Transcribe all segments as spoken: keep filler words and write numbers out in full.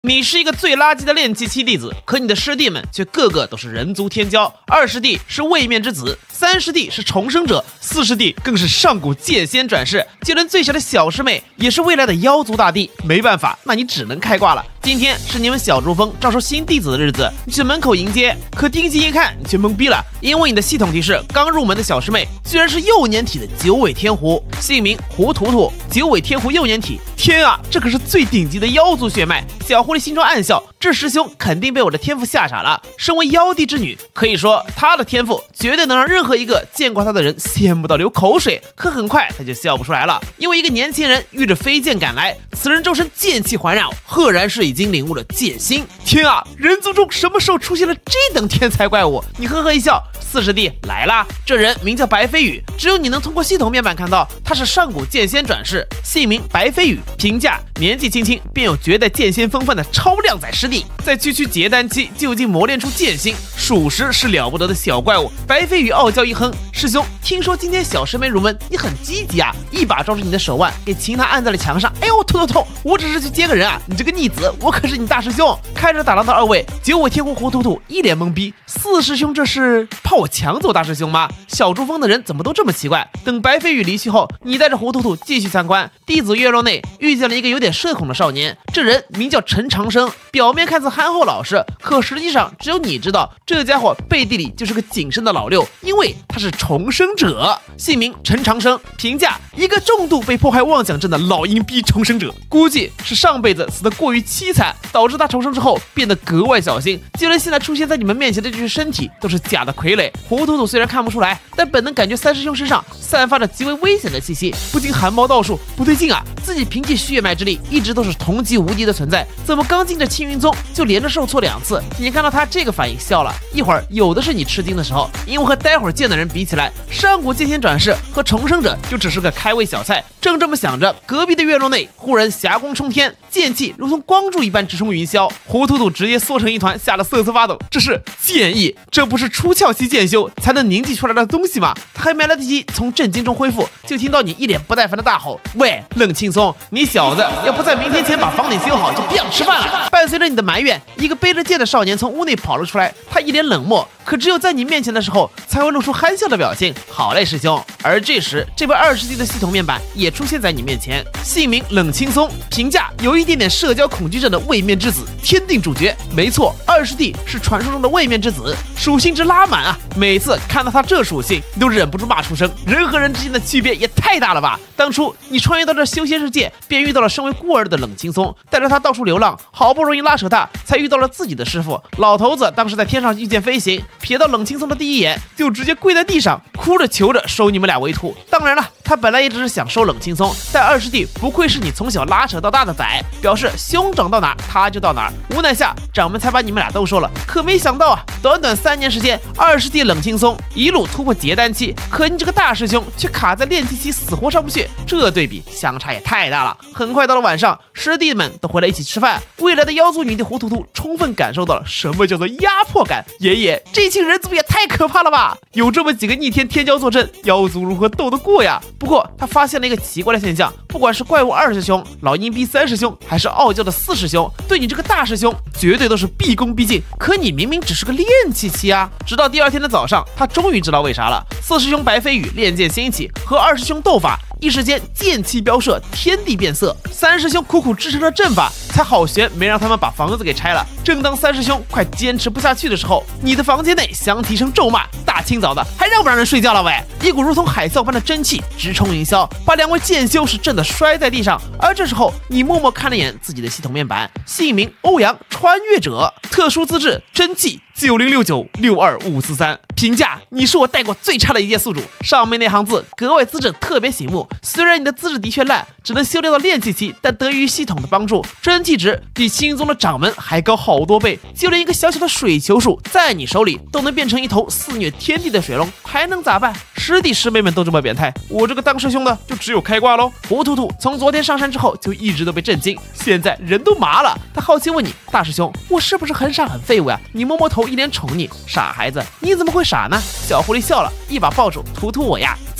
你是一个最垃圾的炼气期弟子，可你的师弟们却个个都是人族天骄。二师弟是位面之子，三师弟是重生者，四师弟更是上古剑仙转世，就连最小的小师妹也是未来的妖族大帝。没办法，那你只能开挂了。今天是你们小珠峰招收新弟子的日子，你去门口迎接，可定睛一看，你却懵逼了，因为你的系统提示刚入门的小师妹居然是幼年体的九尾天狐，姓名胡图图，九尾天狐幼年体。天啊，这可是最顶级的妖族血脉！小狐狸心中暗笑，这师兄肯定被我的天赋吓傻了。身为妖帝之女，可以说她的天赋绝对能让任何一个见过她的人羡慕到流口水。可很快她就笑不出来了，因为一个年轻人御着飞剑赶来，此人周身剑气环绕，赫然是已经领悟了剑心。天啊，人族中什么时候出现了这等天才怪物？你呵呵一笑，四师弟来啦！这人名叫白飞羽，只有你能通过系统面板看到，他是上古剑仙转世，姓名白飞羽。评价：年纪轻轻便有绝代剑仙风范的超靓仔师弟，在区区结丹期就已经磨练出剑心，属实是了不得的小怪物。白飞羽傲娇一哼：“师兄，听说今天小师妹入门，你很积极啊！”一把抓住你的手腕，给擒拿按在了墙上。哎呦，痛痛痛！我只是去接个人啊！你这个逆子，我可是你大师兄！看着打狼的二位，九尾天狐胡图图一脸懵逼。四师兄这是怕我抢走大师兄吗？小珠峰的人怎么都这么奇怪？等白飞羽离去后，你带着胡图图继续参观。弟子月落内遇见了一个有点社恐的少年，这人名叫陈长生，表面看似憨厚老实，可实际上只有你知道，这家伙背地里就是个谨慎的老六，因为他是重生者。姓名陈长生，评价：一个重度被迫害妄想症的老阴逼重生者，估计是上辈子死得过于凄惨，导致他重生之后变得格外小心，就连现在出现在你们面前的这具身体都是假的傀儡。胡图图虽然看不出来，但本能感觉三师兄身上散发着极为危险的气息，不禁汗毛倒竖，不对劲啊！自己凭借血脉之力一直都是同级无敌的存在，怎么刚进这青云宗就连着受挫两次？你看到他这个反应，笑了一会儿，有的是你吃惊的时候，因为和待会儿见的人比起来，上古剑仙转世和重生者就只是个开胃小菜。正这么想着，隔壁的月落内忽然霞光冲天，剑气如同光柱一般直冲云霄，胡图图直接缩成一团，吓得瑟瑟发抖。这是剑意，这不是出窍期剑修才能凝聚出来的东西吗？他还没来得及从震惊中恢复，就听到你一脸不耐烦的大吼：“喂，冷青松，你小子要不在明天前把房顶修好，就别想吃饭了！”伴随着你的埋怨，一个背着剑的少年从屋内跑了出来，他一脸冷漠，可只有在你面前的时候才会露出憨笑的表情。好嘞，师兄。而这时，这位二师弟的系统面板也出现在你面前，姓名冷青松，评价：有一点点社交恐惧症的位面之子，天定主角。没错，二师弟是传说中的位面之子，属性值拉满啊！每次看到他这属性，你都忍不住骂出声。人和人之间的区别也太大了吧！当初你穿越到这修仙世界，便遇到了身为孤儿的冷青松，带着他到处流浪，好不容易拉扯他，才遇到了自己的师傅。老头子当时在天上御剑飞行，瞥到冷青松的第一眼，就直接跪在地上，哭着求着收你们俩为徒。当然了，他本来也只是想收冷青松，但二师弟不愧是你从小拉扯到大的仔，表示兄长到哪他就到哪。无奈下，掌门才把你们俩都收了。可没想到啊，短短三年时间，二师弟冷青松一路突破结丹期，可你这个大师兄却卡在炼气期，死活上不去。这对比相差也太大了。很快到了晚上，师弟们都回来一起吃饭。未来的妖族女帝胡图图充分感受到了什么叫做压迫感。爷爷，这群人族也太可怕了吧！有这么几个逆天天骄坐镇，妖族如何斗得过呀？不过他发现了一个奇怪的现象，不管是怪物二师兄、老阴逼三师兄，还是傲娇的四师兄，对你这个大师兄绝对都是毕恭毕敬。可你明明只是个炼气期啊！直到第二天的早上，他终于知道为啥了。四师兄白飞羽练剑兴起，和二师兄斗法，一时间剑气飙射，天地变色。三师兄苦苦支撑着阵法，才好悬没让他们把房子给拆了。正当三师兄快坚持不下去的时候，你的房间内响起一声咒骂：“大清早的，还让不让人睡觉了喂！”一股如同海啸般的真气直冲云霄，把两位剑修是震得摔在地上。而这时候，你默默看了眼自己的系统面板，姓名欧阳，穿越者，特殊资质真气九零六九六二五四三，评价：你是我带过最差的一届宿主。上面那行字格外资质特别醒目，虽然你的资质的确烂，只能修炼到炼气期，但得益于系统的帮助，真气值比青云宗的掌门还高好多倍。就连一个小小的水球术，在你手里都能变成一头肆虐天地的水龙，还能咋办？师弟师妹们都这么变态，我这个当师兄的就只有开挂喽。胡图图从昨天上山之后就一直都被震惊，现在人都麻了。他好奇问你：大师兄，我是不是很傻很废物呀？你摸摸头，一脸宠溺。傻孩子，你怎么会傻呢？小狐狸笑了，一把抱住图图我呀，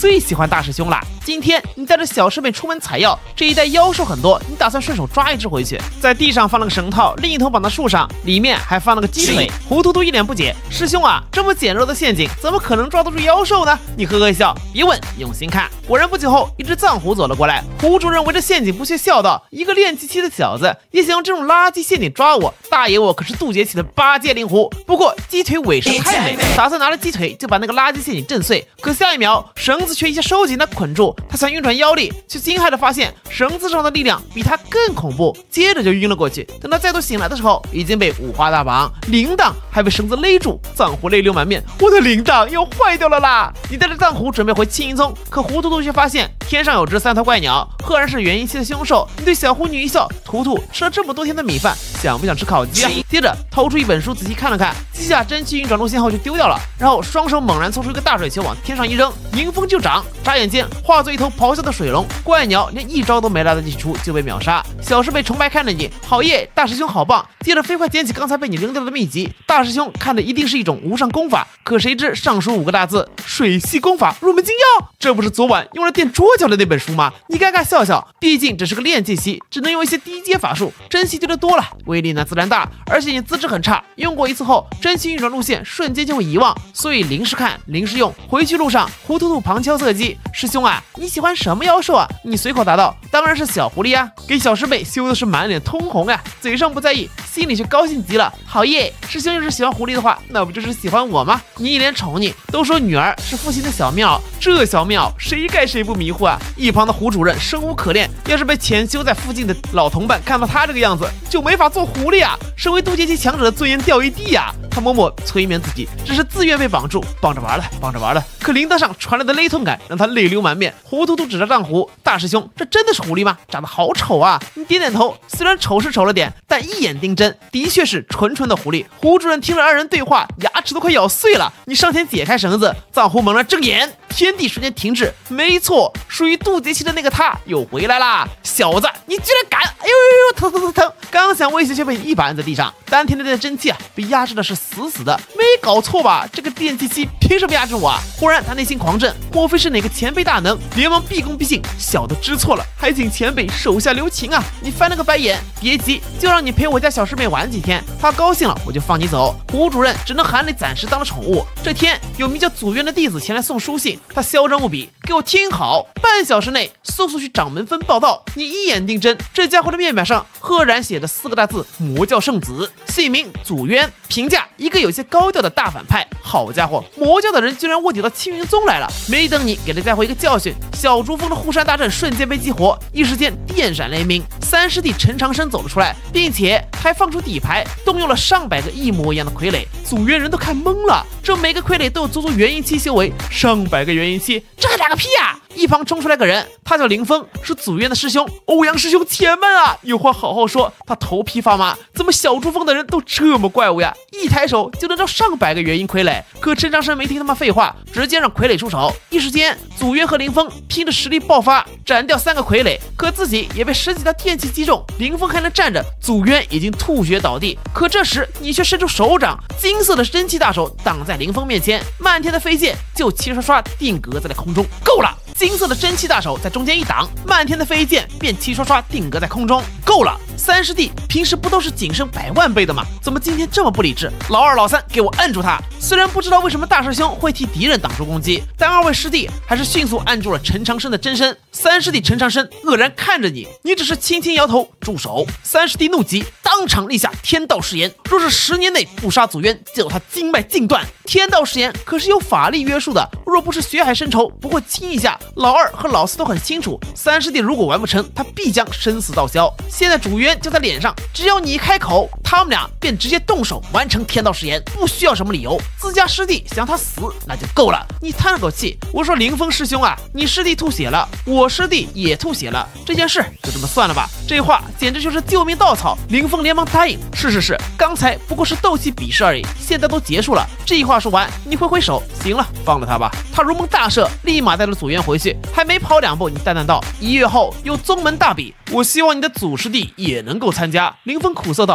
最喜欢大师兄了。今天你带着小师妹出门采药，这一带妖兽很多，你打算顺手抓一只回去。在地上放了个绳套，另一头绑到树上，里面还放了个鸡腿。胡图图一脸不解：师兄啊，这么简陋的陷阱，怎么可能抓得住妖兽呢？你呵呵一笑，别问，用心看。果然不久后，一只藏狐走了过来，胡主任围着陷阱不屑笑道：一个练气期的小子，也想用这种垃圾陷阱抓我？大爷我可是渡劫期的八戒灵狐。不过鸡腿尾声太美，打算拿了鸡腿就把那个垃圾陷阱震碎。可下一秒，绳子却一下收紧他捆住，他想运转腰力，却惊骇的发现绳子上的力量比他更恐怖，接着就晕了过去。等他再度醒来的时候，已经被五花大绑，铃铛还被绳子勒住。藏狐泪流满面，我的铃铛要坏掉了啦！你带着藏狐准备回青云宗，可胡图图却发现天上有只三头怪鸟，赫然是元婴期的凶兽。你对小狐女一笑，图图吃了这么多天的米饭，想不想吃烤鸡啊？接着掏出一本书仔细看了看，记下真气运转路线后就丢掉了，然后双手猛然凑出一个大水球往天上一扔，迎风就长，眨眼间化作一头咆哮的水龙。怪鸟连一招都没来得及出就被秒杀。小师妹崇拜看着你，好耶，大师兄好棒！接着飞快捡起刚才被你扔掉的秘籍。大师兄看的一定是一种无上功法，可谁知上书五个大字：水系功法入门精要。这不是昨晚用来垫桌角的那本书吗？你尴尬笑笑，毕竟这是个炼气期，只能用一些低阶法术，真气丢的多了，威力呢自然大。而且你资质很差，用过一次后，真气运转路线瞬间就会遗忘，所以临时看临时用。回去路上，胡图图旁敲侧击：师兄啊，你喜欢什么妖兽啊？你随口答道：当然是小狐狸啊！给小师妹羞的是满脸通红啊，嘴上不在意，心里却高兴极了。好耶，师兄要是喜欢狐狸的话，那不就是喜欢我吗？你一脸宠溺，都说女儿是父亲的小庙，这小庙谁盖谁不迷糊啊？一旁的胡主任生无可恋，要是被潜修在附近的老同伴看到他这个样子，就没法做狐狸啊！身为渡劫期强者的尊严掉一地啊！他默默催眠自己，只是自愿被绑住，绑着玩了，绑着玩了。可铃铛上传来的勒痛感让他泪流满面。胡图图指着藏狐：大师兄，这真的是狐狸吗？长得好丑啊！你点点头，虽然丑是丑了点，但一眼定真，的确是纯纯的狐狸。胡主任听了二人对话，牙齿都快咬碎了。你上前解开绳子，藏狐猛然睁眼，天地瞬间停滞。没错，属于渡劫期的那个他又回来啦！小子，你居然敢！哎呦呦呦，疼疼疼疼！刚想威胁，却被你一把按在地上。丹田内的真气啊，被压制的是死死的。没搞错吧？这个电气期凭什么压制我啊？忽然他内心狂震，莫非是哪个前辈大能？连忙毕恭毕敬：小的知错了，还请前辈手下留情啊！你翻了个白眼，别急，就让你陪我家小师妹玩几天，她高兴了我就放你走。胡主任只能含泪暂时当了宠物。这天有名叫祖渊的弟子前来送书信，他嚣张无比，给我听好，半小时内速速去掌门分报道。你一眼定真，这家伙的面板上赫然写着四个大字：魔教圣子，姓名祖渊，评价一个有些高调的大反派。好家伙，魔教的人居然卧底到青云宗来了！没等你给这家伙一个教训，小竹峰的护山大阵瞬间被激活，一时间电闪雷鸣。三师弟陈长生走了出来，并且还放出底牌，动用了上百个一模一样的傀儡。祖渊人都看懵了，这每个傀儡都有足足元婴期修为，上百个元婴期，这还打个屁啊！一旁冲出来个人，他叫林峰，是祖渊的师兄。欧阳师兄且慢啊，有话好好说。他头皮发麻，怎么小珠峰的人都这么怪物呀？一抬手就能招上百个元婴傀儡。可陈长生没听他们废话，直接让傀儡出手。一时间，祖渊和林峰拼着实力爆发，斩掉三个傀儡，可自己也被十几条电气击中。林峰还能站着，祖渊已经吐血倒地。可这时你却伸出手掌，金色的真气大手挡在林峰面前，漫天的飞剑就齐刷刷定格在了空中。够了！金色的真气大手在中间一挡，漫天的飞剑便齐刷刷定格在空中。够了！三师弟平时不都是谨慎百万倍的吗？怎么今天这么不理智？老二老三给我摁住他！虽然不知道为什么大师兄会替敌人挡住攻击，但二位师弟还是迅速按住了陈长生的真身。三师弟陈长生愕然看着你，你只是轻轻摇头，住手！三师弟怒极，当场立下天道誓言，若是十年内不杀祖渊，就他经脉尽断。天道誓言可是有法力约束的，若不是血海深仇，不会轻易下。老二和老四都很清楚，三师弟如果完不成，他必将生死道消。现在主渊就在脸上，只要你一开口，他们俩便直接动手完成天道誓言，不需要什么理由。自家师弟想他死那就够了。你叹了口气，我说林峰师兄啊，你师弟吐血了，我师弟也吐血了，这件事就这么算了吧。这话简直就是救命稻草。林峰连忙答应，是是是，刚才不过是斗气比试而已，现在都结束了。这话说完，你挥挥手，行了，放了他吧。他如蒙大赦，立马带着祖渊回去。还没跑两步，你淡淡道：一月后有宗门大比，我希望你的祖师弟也能够参加。林峰苦涩道：欧师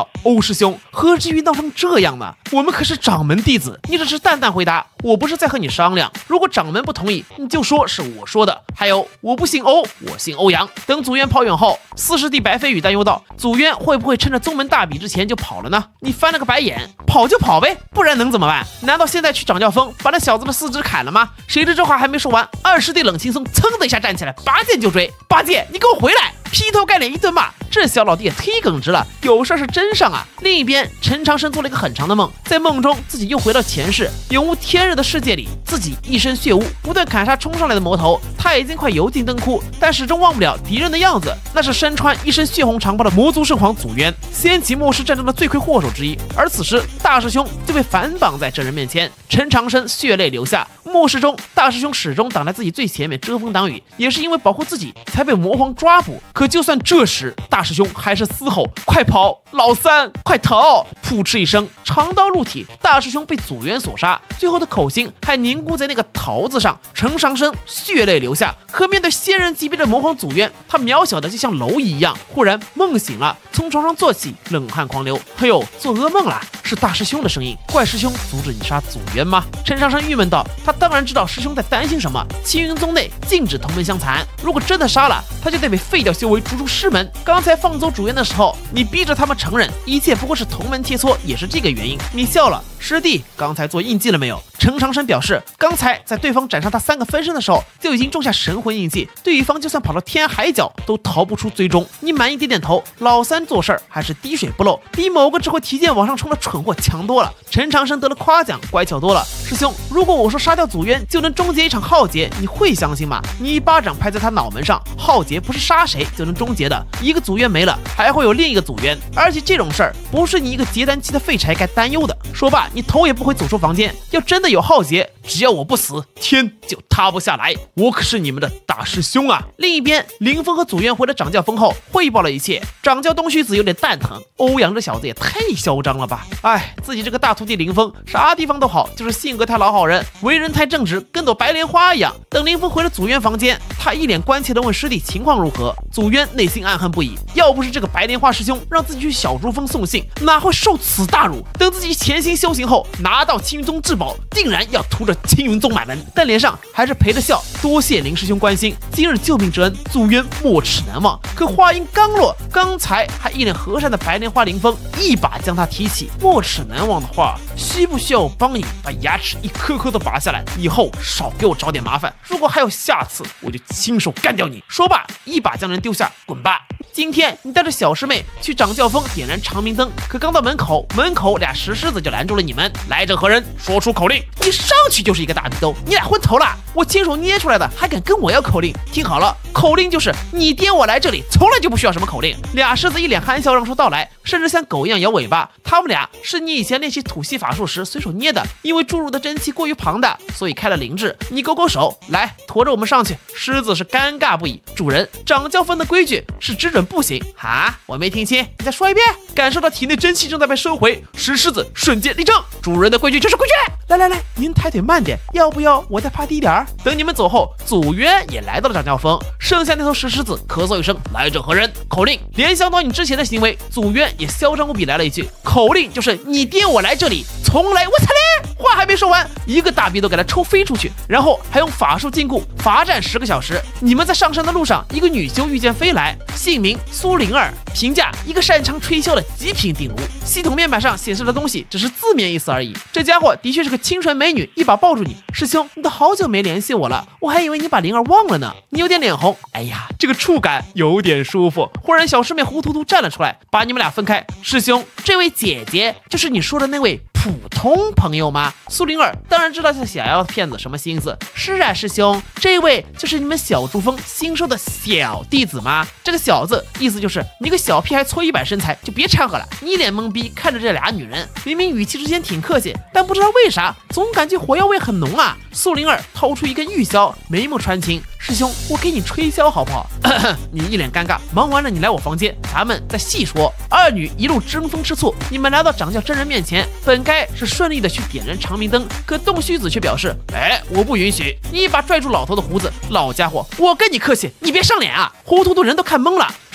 师兄，何至于闹成这样呢？我们可是掌门弟子。你只是淡淡回答，我不是在和你商量。如果掌门不同意，你就说是我说的。还有，我不姓欧，我姓欧阳。等祖渊跑远后，四师弟白飞羽担忧道：祖渊会不会趁着宗门大比之前就跑了呢？你翻了个白眼，跑就跑呗，不然能怎么办？难道现在去掌教峰把那小子的四肢砍了吗？谁知这话还没说完，二师弟冷青松噌的一下站起来，拔剑就追。八戒，你给我回来！劈头盖脸一顿骂，这小老弟也忒耿直了，有事是真上啊。另一边，陈长生做了一个很长的梦，在梦中自己又回到前世永无天日的世界里，自己一身血污，不断砍杀冲上来的魔头。他已经快油尽灯枯，但始终忘不了敌人的样子，那是身穿一身血红长袍的魔族圣皇祖渊，掀起末世战争的罪魁祸首之一。而此时，大师兄就被反绑在这人面前，陈长生血泪流下。末世中，大师兄始终挡在自己最前面遮风挡雨，也是因为保护自己才被魔皇抓捕。可就算这时，大师兄还是嘶吼：快跑，老三，快逃！噗嗤一声，长刀入体，大师兄被祖渊所杀，最后的口心还凝固在那个桃字上。陈长生血泪流下，可面对仙人级别的魔皇祖渊，他渺小的就像蝼蚁一样。忽然梦醒了，从床上坐起，冷汗狂流。哎呦，做噩梦了！是大师兄的声音。怪师兄阻止你杀祖渊吗？陈长生郁闷道。他当然知道师兄在担心什么。青云宗内禁止同门相残，如果真的杀了，他就得被废掉修为，逐出师门。刚才放走主渊的时候，你逼着他们承认一切不过是同门切磋，也是这个原因。你笑了，师弟，刚才做印记了没有？陈长生表示，刚才在对方斩杀他三个分身的时候，就已经种下神魂印记，对方就算跑到天涯海角，都逃不出追踪。你满意点点头，老三做事儿还是滴水不漏，比某个只会提剑往上冲的蠢货强多了。陈长生得了夸奖，乖巧多了。师兄，如果我说杀掉祖渊就能终结一场浩劫，你会相信吗？你一巴掌拍在他脑门上，浩劫不是杀谁就能终结的，一个祖渊没了，还会有另一个祖渊，而且这种事儿不是你一个结丹期的废柴该担忧的。说罢，你头也不回走出房间。要真的有浩劫，只要我不死，天就塌不下来。我可是你们的大师兄啊！另一边，林峰和祖渊回了掌教峰后，汇报了一切。掌教东虚子有点蛋疼，欧阳这小子也太嚣张了吧！哎，自己这个大徒弟林峰，啥地方都好，就是性格太老好人，为人太正直，跟朵白莲花一样。等林峰回了祖渊房间，他一脸关切地问师弟情况如何。祖渊内心暗恨不已，要不是这个白莲花师兄让自己去小珠峰送信，哪会受此大辱？等自己潜心修行后，拿到青云宗至宝，竟然要图着青云宗满门，但脸上还是陪着笑。多谢林师兄关心，今日救命之恩，祖渊没齿难忘。可话音刚落，刚才还一脸和善的白莲花林峰一把将他提起。没齿难忘的话，需不需要我帮你把牙齿一颗颗都拔下来？以后少给我找点麻烦，如果还有下次，我就亲手干掉你。说罢，一把将人丢下，滚吧！今天你带着小师妹去掌教峰点燃长明灯，可刚到门口，门口俩石狮子就拦住了你们。来者何人？说出口令！你上去就是一个大逼兜，你俩昏头了！我亲手捏出来的，还敢跟我要口令？听好了，口令就是你爹我来这里，从来就不需要什么口令。俩狮子一脸憨笑让出道来，甚至像狗一样摇尾巴。他们俩是你以前练习吐息法术时随手捏的，因为注入的真气过于庞大，所以开了灵智。你勾勾手，来驮着我们上去。狮子是尴尬不已。主人，掌教峰的规矩是只准不行啊！我没听清，你再说一遍。感受到体内真气正在被收回，石狮子瞬间立正。主人的规矩就是规矩。来来来，您抬腿慢点，要不要我再趴低点儿？等你们走后，祖渊也来到了掌教峰，剩下那头石狮子咳嗽一声，来者何人？口令。联想到你之前的行为，祖渊也嚣张无比来了一句，口令就是你爹我来这里，从来我操嘞！话还没说完，一个大逼都给他抽飞出去，然后还用法术禁锢，罚站十个小时。你们在上山的路上，一个女修遇见飞来，姓名苏灵儿，评价一个擅长吹箫的极品鼎炉。系统面板上显示的东西只是字面意思而已。这家伙的确是个清纯美女，一把抱住你，师兄，你都好久没联系我了，我还以为你把灵儿忘了呢。你有点脸红，哎呀，这个触感有点舒服。忽然小师妹糊涂涂站了出来，把你们俩分开。师兄，这位姐姐就是你说的那位普通朋友吗？苏灵儿当然知道他想要骗子什么心思。是啊，师兄，这位就是你们小珠峰新收的小弟子吗？这个小字意思就是你个小屁孩搓衣板身材就别掺和了。你一脸懵逼看着这俩女人，明明语气之间挺客气，但不知道为啥总感觉火药味很浓啊。苏灵儿掏出一根玉箫，眉目传情，师兄，我给你吹箫好不好？你一脸尴尬，忙完了你来我房间，咱们再细说。二女一路争风吃醋，你们来到掌教真人面前，本该是顺利的去点燃长明灯，可洞虚子却表示，哎，我不允许。一把拽住老头的胡子，老家伙，我跟你客气，你别上脸啊！糊涂涂人都看懵了。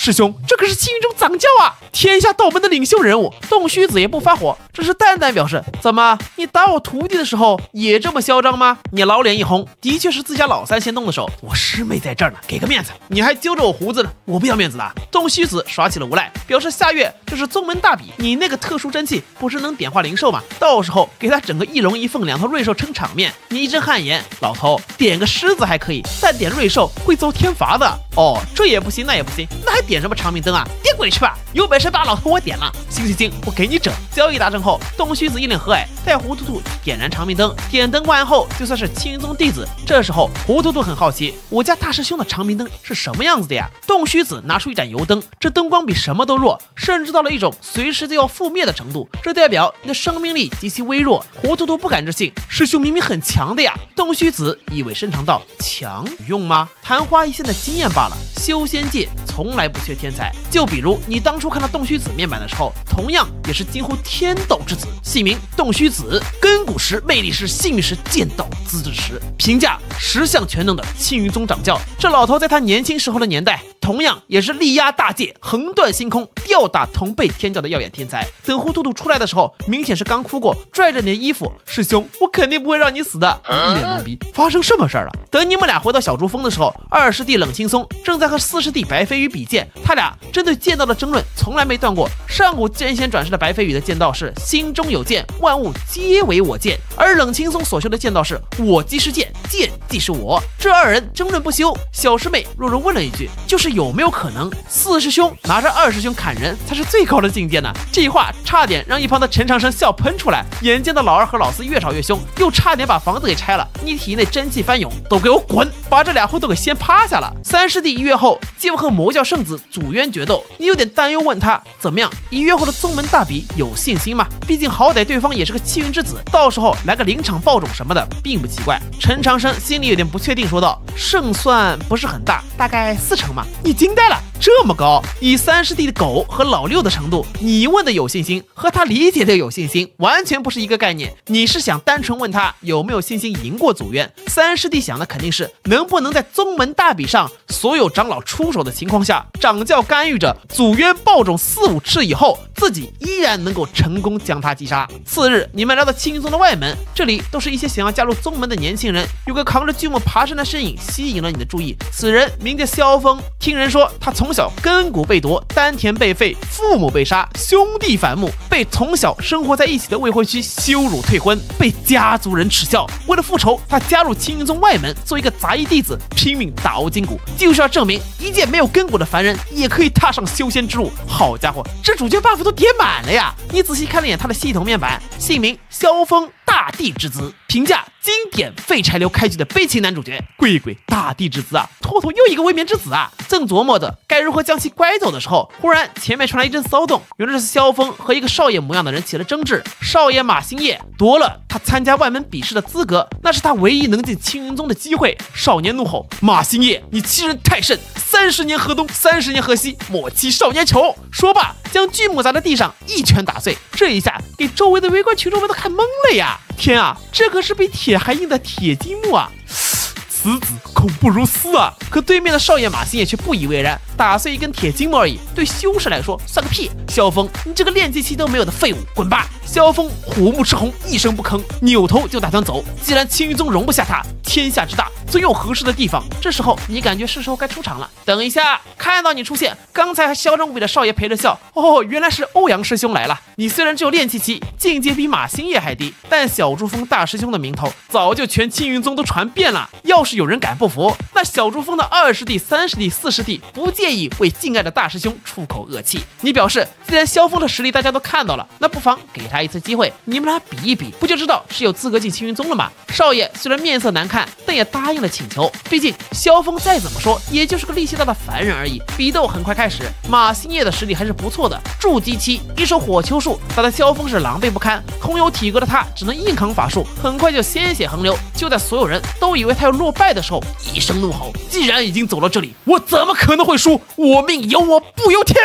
师兄，这可是青云中掌教啊，天下道门的领袖人物。洞虚子也不发火，只是淡淡表示：怎么，你打我徒弟的时候也这么嚣张吗？你老脸一红，的确是自家老三先动的手，我师妹在这儿呢，给个面子，你还揪着我胡子呢，我不要面子的。洞虚子耍起了无赖，表示下月这是宗门大比，你那个特殊真气不是能点化灵兽吗？到时候给他整个一龙一凤两头瑞兽撑场面。你一阵汗颜，老头，点个狮子还可以，但点瑞兽会遭天罚的。哦，这也不行，那也不行，那还点什么长明灯啊？点鬼去吧！有本事把老头我点了。行行行，我给你整。交易达成后，洞虚子一脸和蔼，带糊涂兔点燃长明灯。点灯完后，就算是青云宗弟子。这时候，糊涂兔很好奇，我家大师兄的长明灯是什么样子的呀？洞虚子拿出一盏油灯，这灯光比什么都弱，甚至到了一种随时就要覆灭的程度。这代表你的生命力极其微弱。糊涂兔不敢置信，师兄明明很强的呀。洞虚子意味深长道：强有用吗？昙花一现的经验罢了。修仙界从来不缺天才，就比如你当初看到洞虚子面板的时候，同样也是惊呼天斗之子，姓名洞虚子，根骨石、魅力石、幸运石、剑道资质石，评价十项全能的青云宗掌教。这老头在他年轻时候的年代，同样也是力压大界、横断星空、吊打同辈天教的耀眼天才。等糊涂兔出来的时候，明显是刚哭过，拽着你的衣服，师兄，我肯定不会让你死的。一脸懵逼，发生什么事儿了？等你们俩回到小珠峰的时候，二师弟冷青松正在和四师弟白飞羽比剑，他俩针对剑道的争论从来没断过。上古剑仙转世的白飞羽的剑道是心中有剑，万物皆为我剑，而冷青松所修的剑道是我即是剑，剑即是我。这二人争论不休。小师妹弱弱问了一句，就是有没有可能四师兄拿着二师兄砍人才是最高的境界呢？这话差点让一旁的陈长生笑喷出来。眼见到老二和老四越吵越凶，又差点把房子给拆了，你体内真气翻涌，都给我滚，把这俩货都给先趴下了。三师弟一月后就和魔教圣子组渊决斗，你有点担忧问他怎么样，一月后的宗门大比有信心吗？毕竟好歹对方也是个气运之子，到时候来个临场爆种什么的并不奇怪。陈长生心里有点不确定说道，胜算不是很大，大概四成嘛。你惊呆了，这么高？以三师弟的狗和老六的程度，你问的有信心和他理解的有信心完全不是一个概念。你是想单纯问他有没有信心赢过祖渊，三师弟想的肯定是能不能在宗门大比上所有长老出手的情况下，掌教干预着祖渊爆种四五次以后，自己依然能够成功将他击杀。次日，你们来到青云宗的外门，这里都是一些想要加入宗门的年轻人，有个扛着巨木爬山的身影吸引了你的注意。此人名叫萧峰，听人说他从小根骨被夺，丹田被废，父母被杀，兄弟反目，被从小生活在一起的未婚妻羞辱退婚，被家族人耻笑。为了复仇，他加入青云宗外门，做一个杂役弟子，拼命打熬筋骨，就是要证明一介没有根骨的凡人也可以踏上修仙之路。好家伙，这主角 buff 都叠满了呀！你仔细看了眼他的系统面板，姓名萧峰，大地之子，评价经典废柴流开局的悲情男主角。贵贵，大地之子啊，妥妥又一个卫冕之子啊！正琢磨着该如何将其拐走的时候，忽然前面传来一阵骚动，原来是萧峰和一个少爷模样的人起了争执。少爷马星夜夺了他参加外门比试的资格，那是他唯一能进青云宗的机会。少年怒吼：马星夜，你欺人太甚！三十年河东，三十年河西，莫欺少年穷！说罢，将巨木砸在地上，一拳打碎。这一下给周围的围观群众们都看懵了呀！天啊，这可是比铁还硬的铁金木啊！此子恐怖如斯啊！可对面的少爷马星也却不以为然，打碎一根铁金木而已，对修士来说算个屁。萧峰，你这个炼气期都没有的废物，滚吧！萧峰虎目赤红，一声不吭，扭头就打算走。既然青云宗容不下他，天下之大，总有合适的地方。这时候你感觉是时候该出场了。等一下，看到你出现，刚才还嚣张无比的少爷陪着笑。哦，原来是欧阳师兄来了。你虽然只有炼气期，境界比马星夜还低，但小珠峰大师兄的名头早就全青云宗都传遍了。要是有人敢不服，那小珠峰的二师弟、三师弟、四师弟不介意为敬爱的大师兄出口恶气。你表示，既然萧峰的实力大家都看到了，那不妨给他一次机会，你们俩比一比，不就知道是有资格进青云宗了吗？少爷虽然面色难看，但也答应了请求。毕竟萧峰再怎么说，也就是个力气大的凡人而已。比斗很快开始，马星夜的实力还是不错的，筑基期一手火球术打得萧峰是狼狈不堪，空有体格的他只能硬扛法术，很快就鲜血横流。就在所有人都以为他要落败的时候，一声怒吼：既然已经走到这里，我怎么可能会输？我命由我不由天！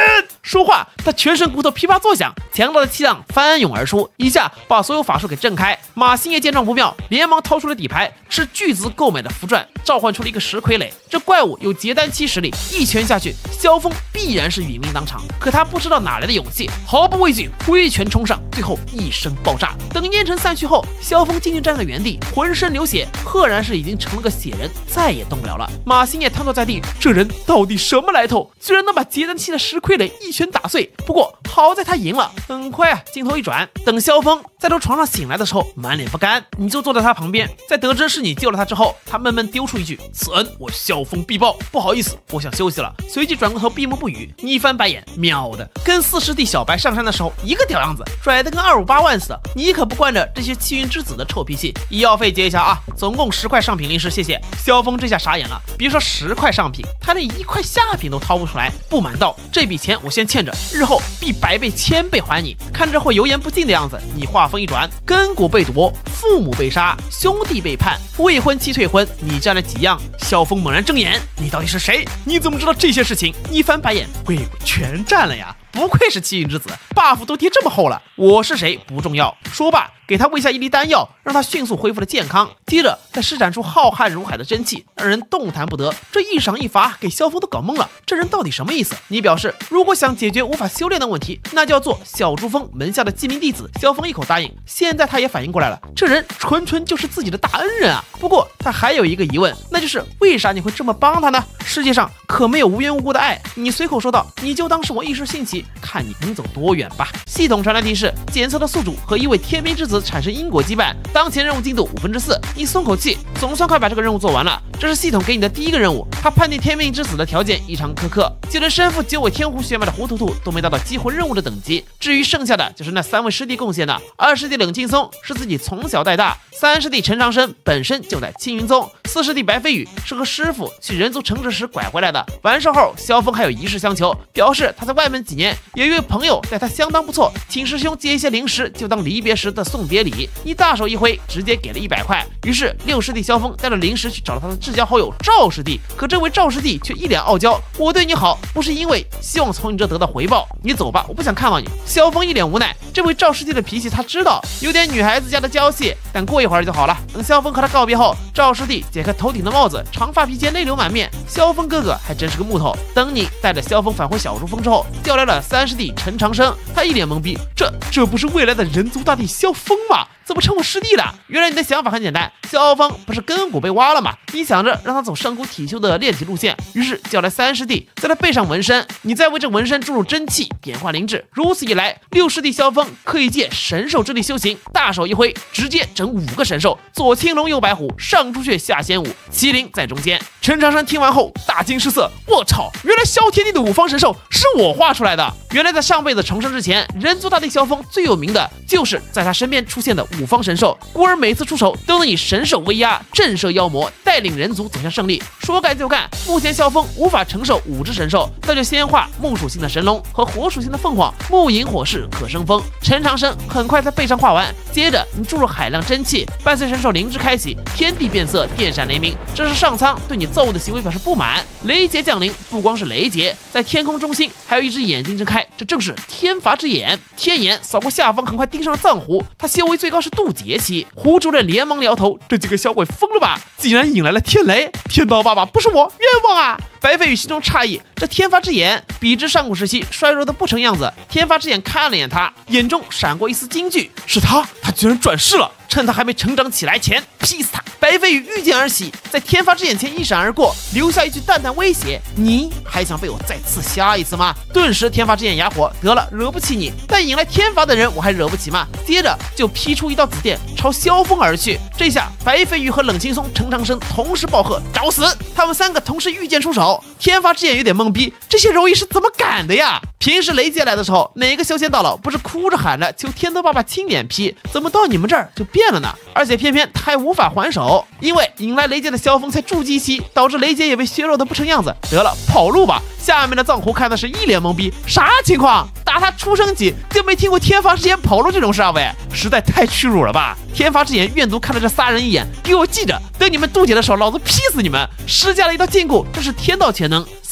说话他全身骨头噼啪作响，强大的气浪翻涌而出，一下把所有法术给震开。马星爷见状不妙，连忙掏出了底牌，是巨资购买的符传，召唤出了一个石傀儡。这怪物有结丹期实力，一拳下去，萧峰必然是殒命当场。可他不知道哪来的勇气，毫不畏惧，挥拳冲上，最后一声爆炸。等烟尘散去后，萧峰静静站在原地，浑身流血，赫然是已经成了个血人，再也动不了了。马星爷瘫坐在地，这人到底什么来头？居然能把结丹期的石傀儡一拳打碎。不过好在他赢了。很快啊，镜头一转，等萧峰在从床上醒来的时候，满脸不甘，你就坐在他旁边。在得知是你救了他之后，他闷闷丢出一句：“此恩我萧峰必报，不好意思，我想休息了。”随即转过头闭目不语。你一翻白眼，喵的，跟四师弟小白上山的时候一个屌样子，拽得跟二五八万似的。你可不惯着这些气运之子的臭脾气。医药费结一下啊，总共十块上品临时，谢谢。萧峰这下傻眼了，别说十块上品，他连一块下品都掏不出来。不满道：“这笔钱我先欠着，日后必百倍千倍还你。”看着会油盐不进的样子，你话锋一转，根骨被夺，父母被杀，兄弟背叛，未婚妻退婚，你占了几样？萧峰猛然睁眼，你到底是谁？你怎么知道这些事情？你翻白眼，贵贵全占了呀！不愧是气运之子 ，buff 都贴这么厚了。我是谁不重要。说罢，给他喂下一粒丹药，让他迅速恢复了健康。接着再施展出浩瀚如海的真气，让人动弹不得。这一赏一罚，给萧峰都搞懵了。这人到底什么意思？你表示，如果想解决无法修炼的问题，那就要做小珠峰门下的记名弟子。萧峰一口答应。现在他也反应过来了，这人纯纯就是自己的大恩人啊。不过他还有一个疑问，那就是为啥你会这么帮他呢？世界上可没有无缘无故的爱。你随口说道，你就当是我一时兴起，看你能走多远吧。系统传来提示，检测的宿主和一位天兵之子产生因果羁绊，当前任务进度五分之四。你松口气，总算快把这个任务做完了。这是系统给你的第一个任务。他判定天命之子的条件异常苛刻，就连身负九尾天狐血脉的糊涂兔都没达到激活任务的等级。至于剩下的就是那三位师弟贡献的。二师弟冷劲松是自己从小带大，三师弟陈长生本身就在青云宗，四师弟白飞羽是和师傅去人族城池时拐回来的。完事后，萧峰还有一事相求，表示他在外面几年，有一位朋友待他相当不错，请师兄借一些零食，就当离别时的送别礼。你大手一挥，直接给了一百块。于是六师弟萧峰带着零食去找了他的至交好友赵师弟，可这位赵师弟却一脸傲娇：“我对你好，不是因为希望从你这得到回报，你走吧，我不想看望你。”萧峰一脸无奈，这位赵师弟的脾气他知道，有点女孩子家的娇气，但过一会儿就好了。等萧峰和他告别后，赵师弟解开头顶的帽子，长发披肩，泪流满面。萧峰哥哥还真是个木头。等你带着萧峰返回小珠峰之后，调来了三师弟陈长生，他一脸懵逼，这这不是未来的人族大帝萧峰吗？怎么称我师弟了？原来你的想法很简单，萧峰不是根骨被挖了吗？你想着让他走上古体修的炼体路线，于是叫来三师弟，在他背上纹身，你再为这纹身注入真气，点化灵智。如此一来，六师弟萧峰可以借神兽之力修行，大手一挥，直接整五个神兽，左青龙右白虎，上朱雀下仙武，麒麟在中间。陈长生听完后大惊失色，我操，原来萧天帝的五方神兽是我画出来的。原来在上辈子重生之前，人族大帝萧峰最有名的就是在他身边出现的五方神兽，故而每次出手都能以神兽威压，震慑妖魔，带领人族走向胜利。说干就干，目前萧峰无法承受五只神兽，那就先画木属性的神龙和火属性的凤凰，木引火势可生风。陈长生很快在背上画完，接着你注入海量真气，伴随神兽灵智开启，天地变色，电闪雷鸣。这是上苍对你奏的行为表示不满。雷劫降临，不光是雷劫，在天空中心还有一只眼睛睁开，这正是天罚之眼。天眼扫过下方，很快盯上了藏狐，他修为最高是渡劫期。胡主任连忙摇头，这几个小鬼疯了吧？竟然引来了天雷！天道爸爸，不是我，冤枉啊！白飞羽心中诧异，这天罚之眼比之上古时期衰弱的不成样子。天罚之眼看了眼他，眼中闪过一丝惊惧，是他，他居然转世了！趁他还没成长起来前，劈死他！白飞羽遇剑而起，在天罚之眼前一闪而过，留下一句淡淡威胁：“你还想被我再刺瞎一次吗？”顿时天罚之眼哑火，得了，惹不起你，但引来天罚的人我还惹不起吗？接着就劈出一道紫电，朝萧峰而去。这下白飞羽和冷青松、陈长生同时暴喝：“找死！”他们三个同时御剑出手。天罚之眼有点懵逼，这些蝼蚁是怎么赶的呀？平时雷劫来的时候，哪个修仙大佬不是哭着喊着求天道爸爸亲脸劈？怎么到你们这儿就变了呢？而且偏偏他还无法还手，因为引来雷劫的萧峰才筑基期，导致雷劫也被削弱的不成样子。得了，跑路吧！下面的藏狐看的是一脸懵逼，啥情况？打他出生起就没听过天罚之眼跑路这种事啊？喂，实在太屈辱了吧！天罚之眼怨毒看了这仨人一眼，给我记着，等你们渡劫的时候，老子劈死你们！施加了一道禁锢，这是天道潜能。三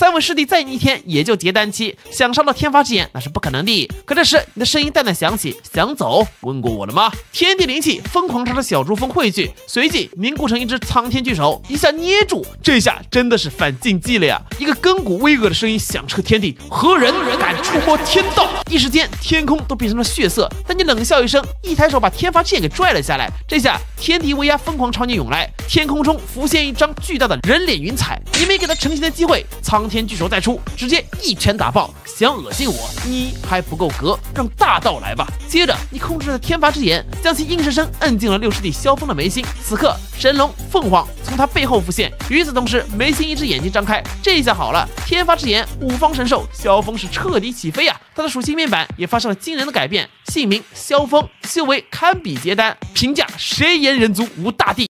三位师弟再逆天也就结丹期，想伤到天罚之眼那是不可能的。可这时你的声音淡淡响起，想走？问过我了吗？天地灵气疯狂朝着小珠峰汇聚，随即凝固成一只苍天巨手，一下捏住。这下真的是反禁忌了呀！一个亘古巍峨的声音响彻天地，何人敢触摸天道？一时间天空都变成了血色。但你冷笑一声，一抬手把天罚之眼给拽了下来。这下天地威压疯狂朝你涌来，天空中浮现一张巨大的人脸云彩。你没给他成型的机会，苍天巨手再出，直接一拳打爆。想恶心我，你还不够格，让大道来吧。接着你控制着天罚之眼，将其硬生生摁进了六师弟萧峰的眉心。此刻神龙凤凰从他背后浮现，与此同时眉心一只眼睛张开。这下好了，天罚之眼五方神兽，萧峰是彻底起飞啊！他的属性面板也发生了惊人的改变，姓名萧峰，修为堪比结丹，评价谁言人族无大帝。